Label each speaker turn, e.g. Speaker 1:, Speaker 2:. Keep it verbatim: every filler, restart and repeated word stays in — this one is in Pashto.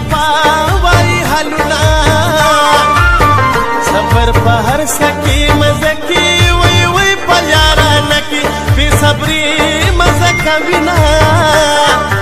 Speaker 1: صفا وای حلنا سفر په هر سکی مزکی وای وای په یارانه کې بې صبري مزه کوي نه